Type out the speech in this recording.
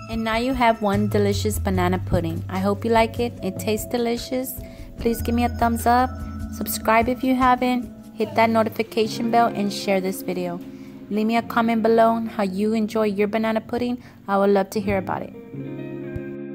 And now you have one delicious banana pudding. I hope you like it. It tastes delicious. Please give me a thumbs up. Subscribe if you haven't. Hit that notification bell and share this video. Leave me a comment below on how you enjoy your banana pudding. I would love to hear about it.